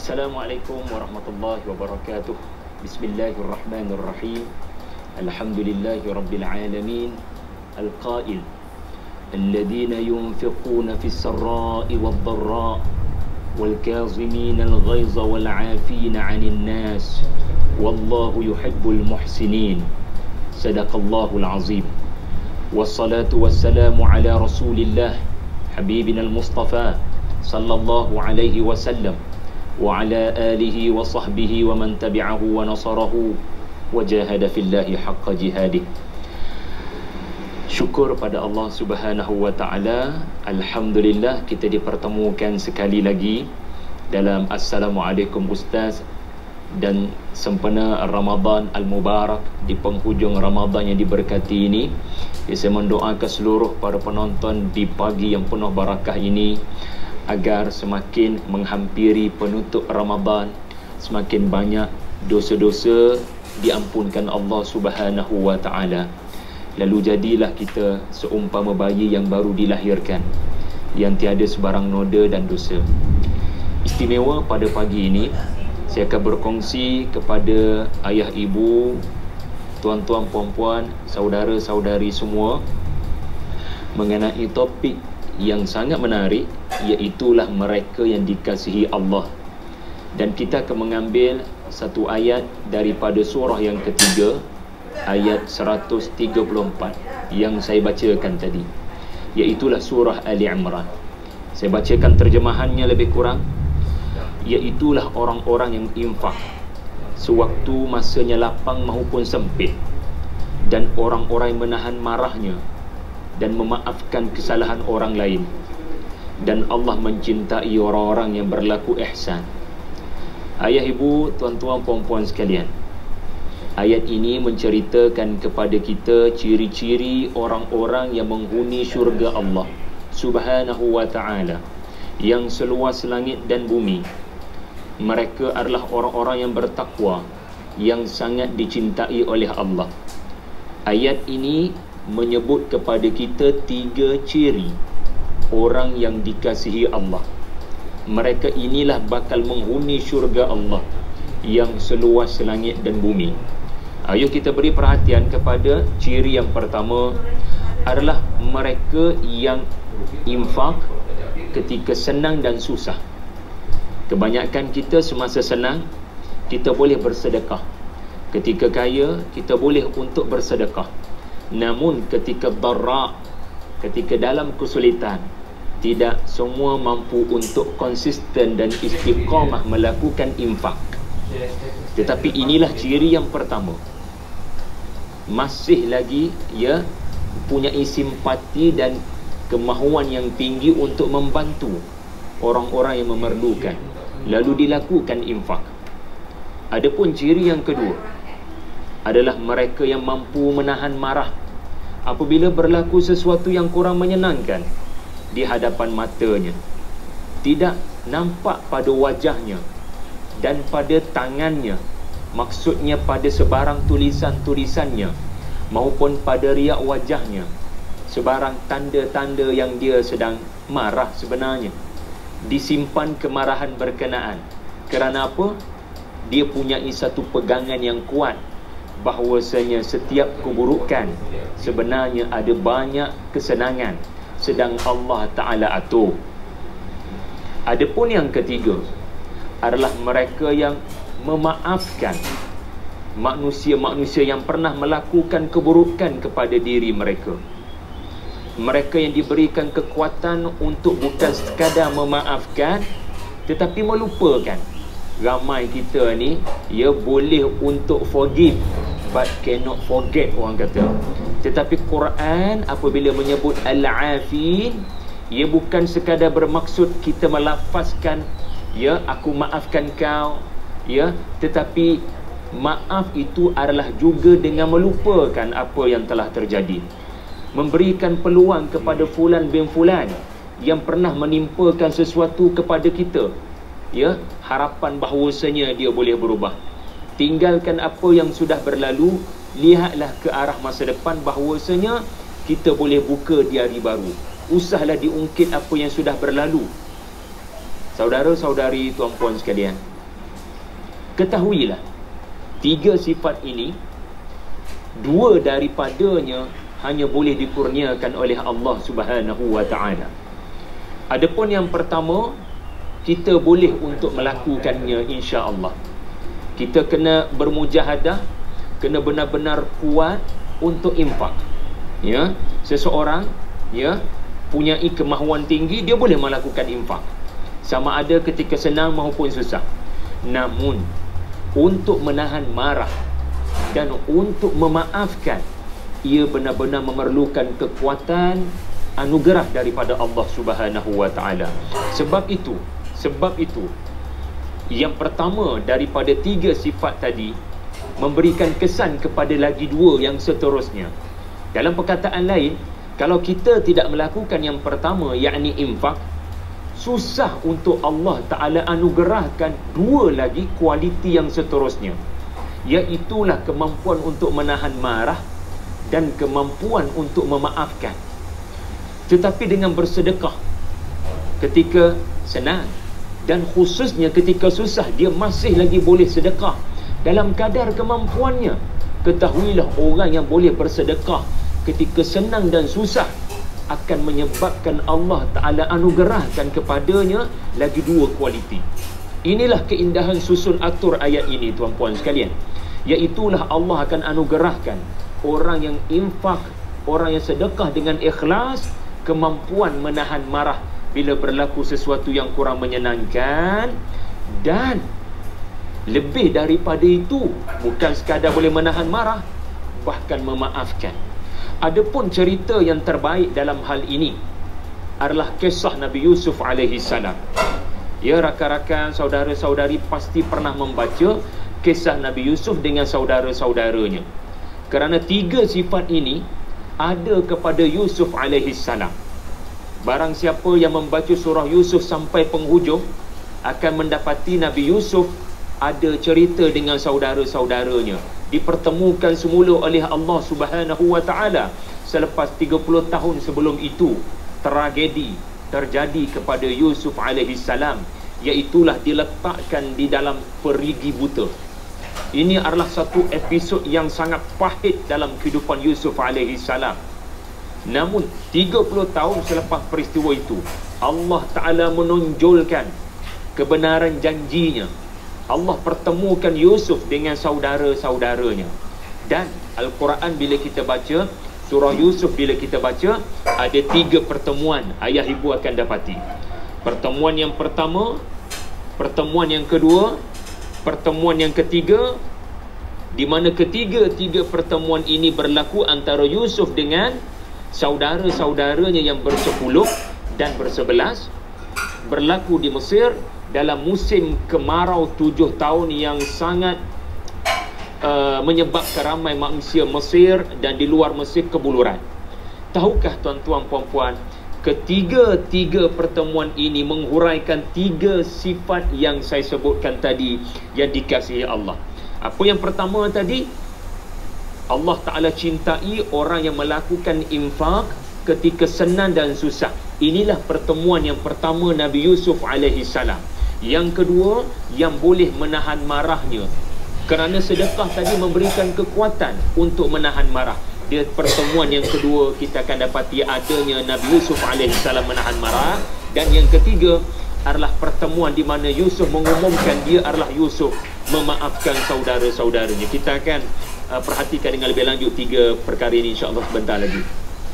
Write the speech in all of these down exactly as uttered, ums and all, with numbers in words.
Assalamualaikum warahmatullahi wabarakatuh. Bismillahirrahmanirrahim. Alhamdulillahi rabbil alamin. Al-qail alladhina yunfiquna fis sarra'i wad dharra' wal kazimina al ghaiza wal 'afina 'anil nas wallahu yuhibbul muhsinin. Sadaqallahul azim. Wassalatu wassalamu ala Rasulillah habibina al-Mustafa sallallahu alaihi wasallam wa ala alihi wa sahbihi wa man tabi'ahu wa nasarahu wa jahada fillahi haqqa jihadih. Syukur pada Allah Subhanahu wa taala. Alhamdulillah kita dipertemukan sekali lagi dalam Assalamualaikum Ustaz dan sempena Ramadan Al-Mubarak, di penghujung Ramadan yang diberkati ini. Saya mendoakan seluruh para penonton di pagi yang penuh barakah ini agar semakin menghampiri penutup Ramadan, semakin banyak dosa-dosa diampunkan Allah Subhanahu wa taala. Lalu jadilah kita seumpama bayi yang baru dilahirkan, yang tiada sebarang noda dan dosa. Istimewa pada pagi ini, saya akan berkongsi kepada ayah ibu, tuan-tuan, puan-puan, saudara-saudari semua mengenai topik yang sangat menarik, iaitulah mereka yang dikasihi Allah. Dan kita akan mengambil satu ayat daripada surah yang ketiga, ayat seratus tiga puluh empat yang saya bacakan tadi, iaitulah surah Ali Imran. Saya bacakan terjemahannya lebih kurang, iaitulah orang-orang yang infak sewaktu masanya lapang maupun sempit, dan orang-orang yang menahan marahnya dan memaafkan kesalahan orang lain, dan Allah mencintai orang-orang yang berlaku ihsan. Ayah ibu, tuan-tuan, puan-puan sekalian, ayat ini menceritakan kepada kita ciri-ciri orang-orang yang menghuni syurga Allah Subhanahu wa ta'ala yang seluas langit dan bumi. Mereka adalah orang-orang yang bertakwa, yang sangat dicintai oleh Allah. Ayat ini menyebut kepada kita tiga ciri orang yang dikasihi Allah. Mereka inilah bakal menghuni syurga Allah yang seluas langit dan bumi. Ayo kita beri perhatian kepada ciri yang pertama, adalah mereka yang infak ketika senang dan susah. Kebanyakan kita semasa senang kita boleh bersedekah, ketika kaya kita boleh untuk bersedekah. Namun ketika dharra, ketika dalam kesulitan, tidak semua mampu untuk konsisten dan istiqamah melakukan infak. Tetapi inilah ciri yang pertama, masih lagi ya punyai simpati dan kemahuan yang tinggi untuk membantu orang-orang yang memerlukan, lalu dilakukan infak. Adapun ciri yang kedua adalah mereka yang mampu menahan marah apabila berlaku sesuatu yang kurang menyenangkan di hadapan matanya, tidak nampak pada wajahnya dan pada tangannya, maksudnya pada sebarang tulisan-tulisannya maupun pada riak wajahnya, sebarang tanda-tanda yang dia sedang marah sebenarnya. Disimpan kemarahan berkenaan. Kerana apa? Dia punyai satu pegangan yang kuat bahawasanya setiap keburukan sebenarnya ada banyak kesenangan sedang Allah Ta'ala atur. Adapun yang ketiga adalah mereka yang memaafkan manusia-manusia yang pernah melakukan keburukan kepada diri mereka. Mereka yang diberikan kekuatan untuk bukan sekadar memaafkan tetapi melupakan. Ramai kita ni ya boleh untuk forgive but cannot forget, orang kata. Tetapi Quran apabila menyebut al-afin, ia bukan sekadar bermaksud kita melafazkan ya aku maafkan kau ya, tetapi maaf itu adalah juga dengan melupakan apa yang telah terjadi, memberikan peluang kepada fulan bin fulan yang pernah menimpakan sesuatu kepada kita ya, harapan bahawasanya dia boleh berubah. Tinggalkan apa yang sudah berlalu, lihatlah ke arah masa depan bahawasanya kita boleh buka di hari baru. Usahlah diungkit apa yang sudah berlalu. Saudara-saudari, tuan-puan sekalian, Ketahuilah, tiga sifat ini, dua daripadanya hanya boleh dikurniakan oleh Allah Subhanahu wa ta'ala. Adapun yang pertama, kita boleh untuk melakukannya insya-Allah. Kita kena bermujahadah, kena benar-benar kuat untuk infak. Ya, seseorang ya punyai kemahuan tinggi, dia boleh melakukan infak. Sama ada ketika senang maupun susah. Namun untuk menahan marah dan untuk memaafkan, ia benar-benar memerlukan kekuatan anugerah daripada Allah Subhanahu wa ta'ala. Sebab itu, sebab itu yang pertama daripada tiga sifat tadi memberikan kesan kepada lagi dua yang seterusnya. Dalam perkataan lain, kalau kita tidak melakukan yang pertama, yakni infak, susah untuk Allah Ta'ala anugerahkan dua lagi kualiti yang seterusnya, iaitulah kemampuan untuk menahan marah dan kemampuan untuk memaafkan. Tetapi dengan bersedekah ketika senang, dan khususnya ketika susah, dia masih lagi boleh sedekah dalam kadar kemampuannya. Ketahuilah, orang yang boleh bersedekah ketika senang dan susah akan menyebabkan Allah Ta'ala anugerahkan kepadanya lagi dua kualiti. Inilah keindahan susun atur ayat ini, tuan-puan sekalian. Iaitulah Allah akan anugerahkan orang yang infak, orang yang sedekah dengan ikhlas, kemampuan menahan marah bila berlaku sesuatu yang kurang menyenangkan, dan lebih daripada itu, bukan sekadar boleh menahan marah, bahkan memaafkan. Adapun cerita yang terbaik dalam hal ini adalah kisah Nabi Yusuf alaihi salam. Ya, rakan-rakan, saudara-saudari pasti pernah membaca kisah Nabi Yusuf dengan saudara-saudaranya. Kerana tiga sifat ini ada kepada Yusuf alaihi salam. Barang siapa yang membaca surah Yusuf sampai penghujung akan mendapati Nabi Yusuf ada cerita dengan saudara-saudaranya. Dipertemukan semula oleh Allah Subhanahu wa ta'ala. Selepas tiga puluh tahun sebelum itu, tragedi terjadi kepada Yusuf alaihi salam, iaitulah diletakkan di dalam perigi buta. Ini adalah satu episod yang sangat pahit dalam kehidupan Yusuf alaihi salam. Namun tiga puluh tahun selepas peristiwa itu, Allah Ta'ala menonjolkan kebenaran janjinya. Allah pertemukan Yusuf dengan saudara-saudaranya. Dan Al-Quran bila kita baca, surah Yusuf bila kita baca, ada tiga pertemuan ayah ibu akan dapati. Pertemuan yang pertama, pertemuan yang kedua, pertemuan yang ketiga, di mana ketiga-tiga pertemuan ini berlaku antara Yusuf dengan saudara-saudaranya yang bersepuluh dan bersebelas, berlaku di Mesir dalam musim kemarau tujuh tahun yang sangat uh, menyebabkan ramai manusia Mesir dan di luar Mesir kebuluran. Tahukah tuan-tuan puan-puan, ketiga-tiga pertemuan ini menghuraikan tiga sifat yang saya sebutkan tadi yang dikasihi Allah. Apa yang pertama tadi? Allah Ta'ala cintai orang yang melakukan infak ketika senang dan susah. Inilah pertemuan yang pertama Nabi Yusuf alaihi salam. Yang kedua, yang boleh menahan marahnya, kerana sedekah tadi memberikan kekuatan untuk menahan marah. Di pertemuan yang kedua kita akan dapati adanya Nabi Yusuf alaihi salam menahan marah. Dan yang ketiga adalah pertemuan di mana Yusuf mengumumkan dia adalah Yusuf, memaafkan saudara-saudaranya. Kita akan uh, perhatikan dengan lebih lanjut tiga perkara ini insya-Allah sebentar lagi.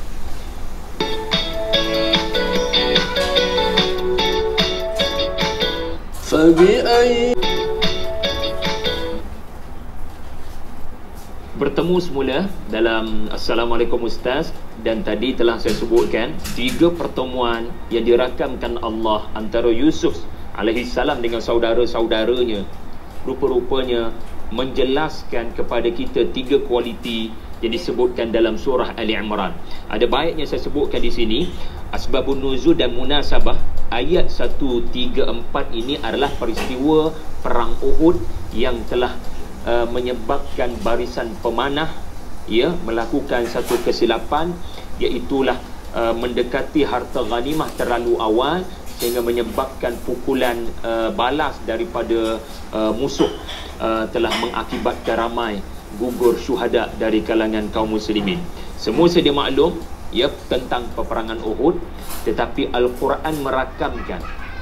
Bertemu semula dalam Assalamualaikum Ustaz, dan tadi telah saya sebutkan tiga pertemuan yang dirakamkan Allah antara Yusuf alaihi salam dengan saudara-saudaranya. Rupa-rupanya menjelaskan kepada kita tiga kualiti yang disebutkan dalam surah Ali Imran. Ada baiknya saya sebutkan di sini asbabun nuzul dan munasabah. Ayat seratus tiga puluh empat ini adalah peristiwa perang Uhud yang telah uh, menyebabkan barisan pemanah ya melakukan satu kesilapan, iaitulah uh, mendekati harta ghanimah terlalu awal sehingga menyebabkan pukulan uh, balas daripada uh, musuh. uh, telah mengakibatkan ramai gugur syuhada dari kalangan kaum muslimin. Semua sedia maklum ya tentang peperangan Uhud, tetapi Al-Quran merakamkan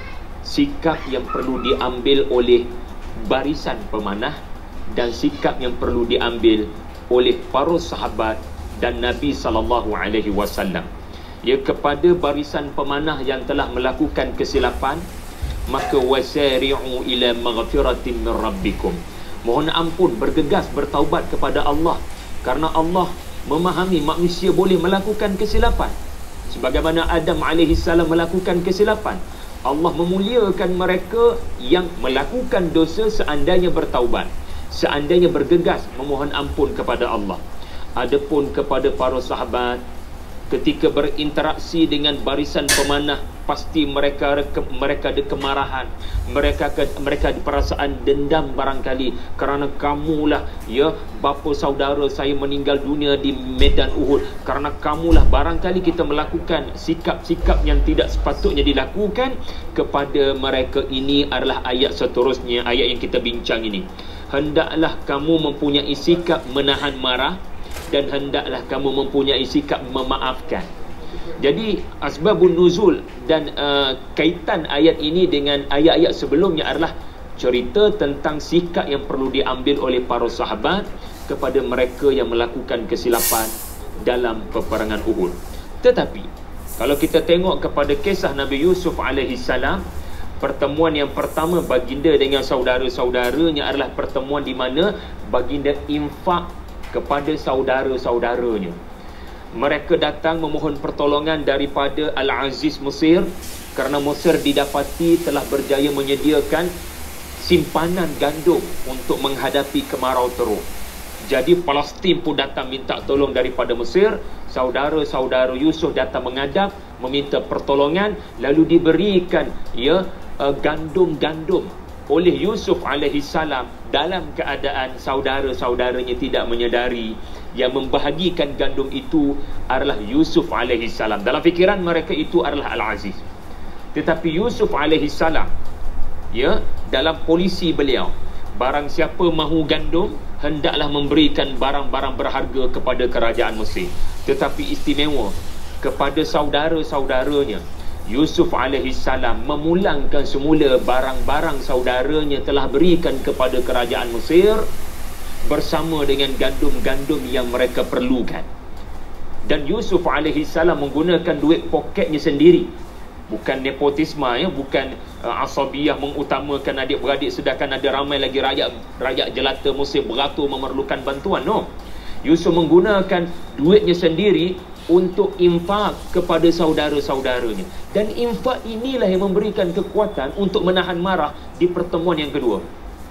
sikap yang perlu diambil oleh barisan pemanah dan sikap yang perlu diambil oleh para sahabat dan Nabi sallallahu alaihi wasallam. Ya, kepada barisan pemanah yang telah melakukan kesilapan, maka wasari'u ila maghfiratin min rabbikum. Mohon ampun, bergegas bertaubat kepada Allah, kerana Allah memahami manusia boleh melakukan kesilapan. Sebagaimana Adam alaihi salam melakukan kesilapan, Allah memuliakan mereka yang melakukan dosa seandainya bertaubat, seandainya bergegas memohon ampun kepada Allah. Adapun kepada para sahabat, ketika berinteraksi dengan barisan pemanah, pasti mereka mereka ada kemarahan, mereka mereka ada perasaan dendam barangkali kerana kamulah ya bapa saudara saya meninggal dunia di medan Uhud, kerana kamulah barangkali kita melakukan sikap-sikap yang tidak sepatutnya dilakukan kepada mereka. Ini adalah ayat seterusnya, ayat yang kita bincang ini. Hendaklah kamu mempunyai sikap menahan marah dan hendaklah kamu mempunyai sikap memaafkan. Jadi asbabun nuzul dan uh, kaitan ayat ini dengan ayat-ayat sebelumnya adalah cerita tentang sikap yang perlu diambil oleh para sahabat kepada mereka yang melakukan kesilapan dalam peperangan Uhud. Tetapi kalau kita tengok kepada kisah Nabi Yusuf alaihi salam, pertemuan yang pertama baginda dengan saudara-saudaranya adalah pertemuan di mana baginda infak kepada saudara-saudaranya. Mereka datang memohon pertolongan daripada Al-Aziz Mesir, kerana Mesir didapati telah berjaya menyediakan simpanan gandum untuk menghadapi kemarau teruk. Jadi Palestin pun datang minta tolong daripada Mesir. Saudara-saudara Yusuf datang menghadap meminta pertolongan, lalu diberikan ya uh, gandum-gandum oleh Yusuf alaihi salam dalam keadaan saudara-saudaranya tidak menyedari yang membahagikan gandum itu adalah Yusuf alaihi salam. Dalam fikiran mereka itu adalah Al-Aziz. Tetapi Yusuf alaihi salam ya dalam polisi beliau, barang siapa mahu gandum hendaklah memberikan barang-barang berharga kepada kerajaan Mesir. Tetapi istimewa kepada saudara-saudaranya, Yusuf alaihi salam memulangkan semula barang-barang saudaranya telah berikan kepada kerajaan Mesir bersama dengan gandum-gandum yang mereka perlukan. Dan Yusuf alaihi salam menggunakan duit poketnya sendiri, bukan nepotisme ya, bukan uh, asabiyah mengutamakan adik-beradik sedangkan ada ramai lagi rakyat rakyat jelata Mesir beratur memerlukan bantuan. No, Yusuf menggunakan duitnya sendiri untuk infak kepada saudara-saudaranya. Dan infak inilah yang memberikan kekuatan untuk menahan marah di pertemuan yang kedua.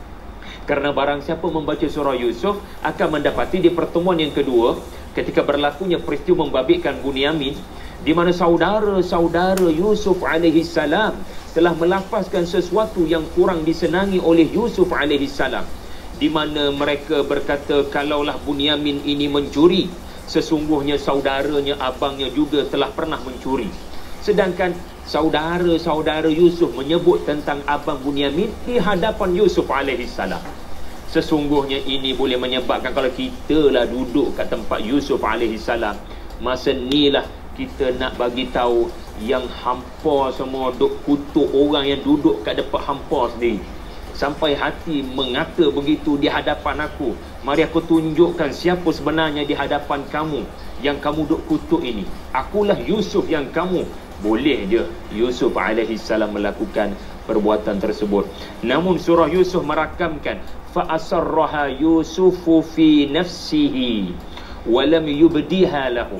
Kerana barang siapa membaca surah Yusuf akan mendapati di pertemuan yang kedua, ketika berlakunya peristiwa membabitkan Bunyamin, di mana saudara-saudara Yusuf alaihi salam telah melafazkan sesuatu yang kurang disenangi oleh Yusuf alaihi salam, di mana mereka berkata, kalaulah Bunyamin ini mencuri, sesungguhnya saudaranya, abangnya juga telah pernah mencuri. Sedangkan saudara-saudara Yusuf menyebut tentang abang Bunyamin di hadapan Yusuf alaihi salam. Sesungguhnya ini boleh menyebabkan kalau kita lah duduk kat tempat Yusuf alaihi salam, masa inilah kita nak bagi tahu yang hampa semua duk kutuk orang yang duduk kat depan hampa sendiri, sampai hati mengata begitu di hadapan aku. Mari aku tunjukkan siapa sebenarnya di hadapan kamu yang kamu duk kutuk ini. Akulah Yusuf yang kamu. Boleh je Yusuf alaihi salam melakukan perbuatan tersebut. Namun surah Yusuf merakamkan fa asarraha Yusufu fi nafsihi wa lam yubdiha lahum.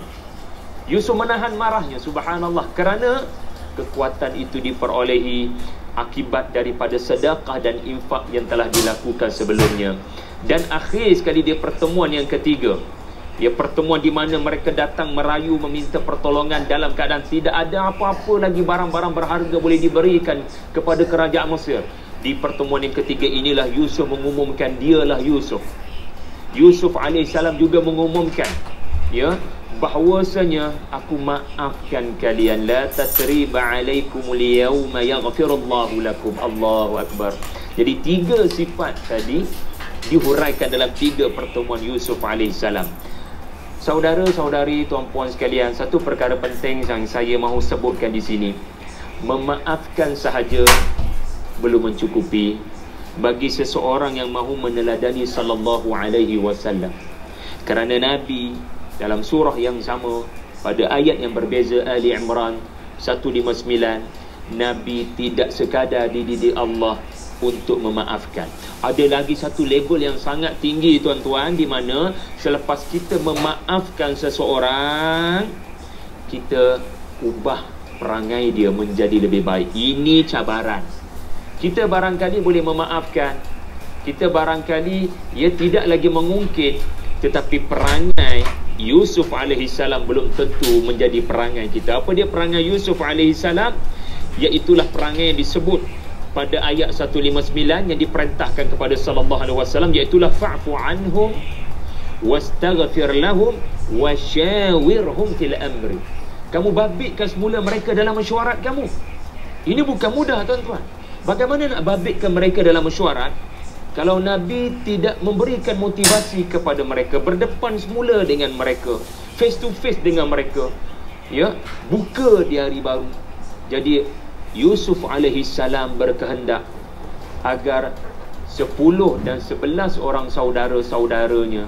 Yusuf menahan marahnya, subhanallah, kerana kekuatan itu diperolehi akibat daripada sedekah dan infak yang telah dilakukan sebelumnya. Dan akhir sekali dia pertemuan yang ketiga, ya pertemuan di mana mereka datang merayu meminta pertolongan dalam keadaan tidak ada apa-apa lagi barang-barang berharga boleh diberikan kepada kerajaan Mesir. Di pertemuan yang ketiga inilah Yusuf mengumumkan dialah Yusuf. Yusuf alaihissalam juga mengumumkan ya bahwasanya aku maafkan kalian, la tasriba alaikumul yawma yaghfirullahu lakum. Allahu akbar. Jadi tiga sifat tadi dihuraikan dalam tiga pertemuan Yusuf alaihissalam. Saudara-saudari, tuan-puan sekalian, satu perkara penting yang saya mahu sebutkan di sini, memaafkan sahaja belum mencukupi bagi seseorang yang mahu meneladani sallallahu alaihi wasallam. Kerana Nabi dalam surah yang sama pada ayat yang berbeza, Ali Imran seratus lima puluh sembilan, Nabi tidak sekadar dididik Allah untuk memaafkan. Ada lagi satu level yang sangat tinggi, tuan-tuan, di mana selepas kita memaafkan seseorang, kita ubah perangai dia menjadi lebih baik. Ini cabaran. Kita barangkali boleh memaafkan, kita barangkali ia tidak lagi mengungkit, tetapi perangai Yusuf alaihissalam belum tentu menjadi perangai kita. Apa dia perangai Yusuf alaihissalam? Iaitulah perangai yang disebut pada ayat seratus lima puluh sembilan yang diperintahkan kepada sallallahu alaihi wasallam, iaitulah fa'fu anhum wastaghfir lahum wasyawirhum fil amri. Kamu babitkan semula mereka dalam mesyuarat kamu. Ini bukan mudah, tuan-tuan. Bagaimana nak babitkan mereka dalam mesyuarat kalau Nabi tidak memberikan motivasi kepada mereka, berdepan semula dengan mereka, face to face dengan mereka, ya, buka di hari baru. Jadi Yusuf alaihissalam berkehendak agar sepuluh dan sebelas orang saudara-saudaranya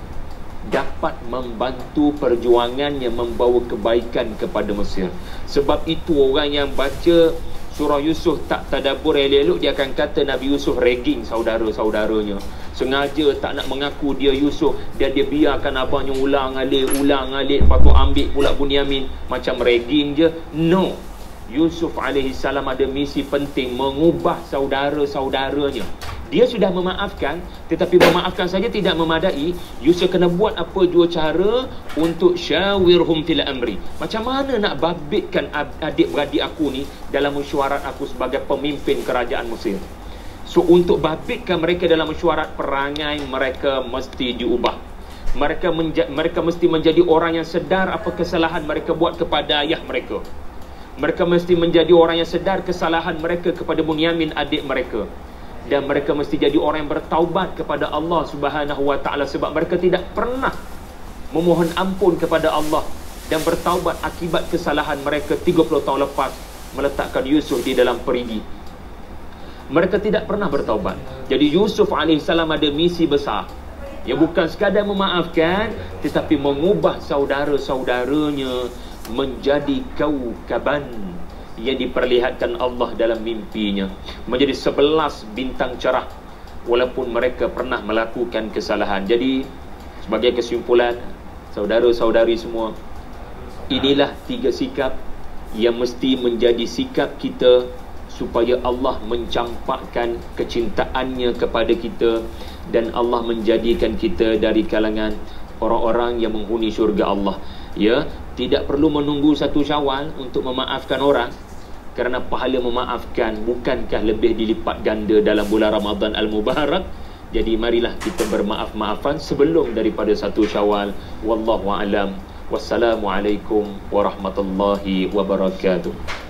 dapat membantu perjuangannya membawa kebaikan kepada Mesir. Sebab itu orang yang baca surah Yusuf tak tadabbur elok-elok, dia akan kata Nabi Yusuf ragging saudara-saudaranya. Sengaja tak nak mengaku dia Yusuf, dia dia biarkan abangnya ulang alik, ulang alik, lepas tu ambil pula Bunyamin, macam ragging je. No. Yusuf alaihissalam ada misi penting, mengubah saudara-saudaranya. Dia sudah memaafkan, tetapi memaafkan saja tidak memadai. Yusuf kena buat apa dua cara untuk syawirhum fil amri. Macam mana nak babitkan adik-beradik aku ni dalam mesyuarat aku sebagai pemimpin kerajaan Mesir. So untuk babitkan mereka dalam mesyuarat, perangai mereka mesti diubah. Mereka menja- mereka mesti menjadi orang yang sedar apa kesalahan mereka buat kepada ayah mereka. Mereka mesti menjadi orang yang sedar kesalahan mereka kepada Bunyamin, adik mereka. Dan mereka mesti jadi orang yang bertaubat kepada Allah Subhanahu wa taala, sebab mereka tidak pernah memohon ampun kepada Allah dan bertaubat akibat kesalahan mereka tiga puluh tahun lepas meletakkan Yusuf di dalam perigi. Mereka tidak pernah bertaubat. Jadi Yusuf alaihissalam ada misi besar. Ya, bukan sekadar memaafkan, tetapi mengubah saudara-saudaranya menjadi kaukaban yang diperlihatkan Allah dalam mimpinya, menjadi sebelas bintang cerah walaupun mereka pernah melakukan kesalahan. Jadi sebagai kesimpulan, saudara-saudari semua, inilah tiga sikap yang mesti menjadi sikap kita supaya Allah mencampakkan kecintaannya kepada kita dan Allah menjadikan kita dari kalangan orang-orang yang menghuni syurga Allah. Ya, tidak perlu menunggu satu Syawal untuk memaafkan orang, kerana pahala memaafkan bukankah lebih dilipat ganda dalam bulan Ramadan Al-Mubarak. Jadi marilah kita bermaaf-maafan sebelum daripada satu Syawal. Wallahu a'lam. Wassalamualaikum warahmatullahi wabarakatuh.